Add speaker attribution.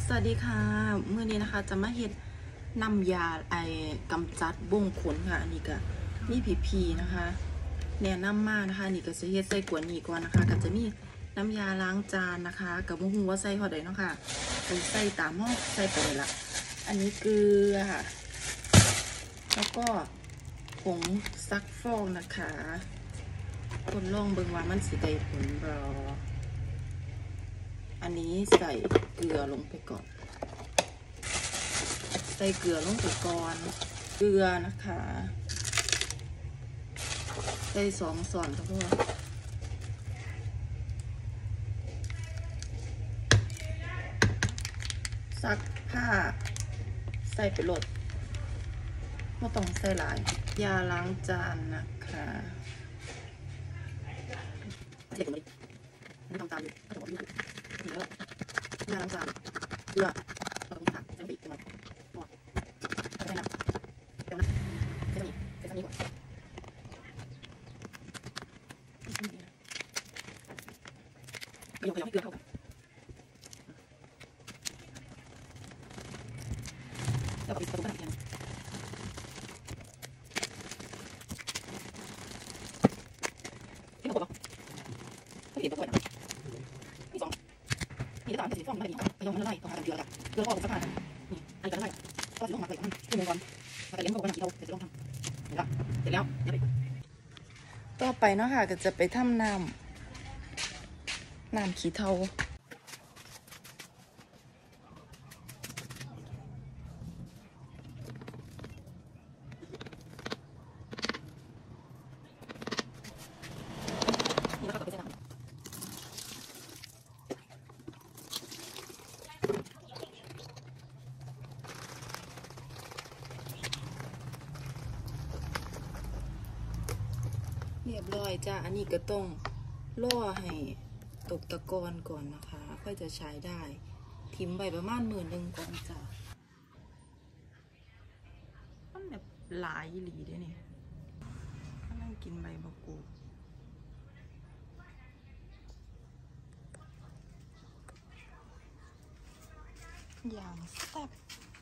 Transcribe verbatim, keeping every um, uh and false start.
Speaker 1: สวัสดีค่ะเมื่อนี้นะคะจะมาเฮ็ดน้ำยาไอกำจัดบุ้งขนค่ะอันนี้ก็มีผีผีนะคะแนะนำมากนะคะนี่ก็จะเฮ็ดใส่กวนนี้ก่อนนะคะก็จะมีน้ำยาล้างจานนะคะกับมุ้งว่าใส่พอได้เนาะค่ะไปใส่ตามห้องใส่ไปเลยละอันนี้เกลือค่ะแล้วก็ผงซักฟอกนะคะคนลองเบิ่งว่ามันสิได้ผลบ่อันนี้ใส่เกลือลงไปก่อนใส่เกลือลงไปก่อนเกลือนะคะใส่สองส่วนก็พอซักผ้าใส่ไปโหลดไม่ต้องใส่หลายยาล้างจานนะคะเด็กคนนี้ไม่ทำตามอยู่ถ้าผมอยู่นี่แล้วยาล้างจานเกลือเราต้องตักใส่ไปอีกประมาณพอใส่น้ำเดี๋ยวนะใส่ตรงนี้ใส่ตรงนี้ก่อนเดี๋ยวให้เกลือเข้ากันแล้วก็ปิดประตูบ้านอีกทีที่เขาบอกว่าเขาเห็นตัวด้วยนะมีสองมีระดับการสีฟ้องไม่ได้ดีไปยอมมันละลายต้องหาเกลือกับเกลือก็ออกสักพักนี่อันนี้ก็ละลายก็จะลงมาเลยกันชั่วโมงก่อนมาแต่เลี้ยงเขาบอกว่าเราจะลงทำเสร็จแล้วเสร็จแล้วเดี๋ยวไปต่อไปเนาะค่ะก็จะไปทำน้ำน้ำขี้เถ้าเรียบร้อยจ้าอันนี้ก็ต้องล่อให้ตกตะกอนก่อนนะคะค่อยจะใช้ได้ทิ้มใบประมาณหมื่นหนึ่งก่อนจ้ามันแบบหลายหลีด้วยนี่กำลังกินใบมะกรูดอย่างแซ่บ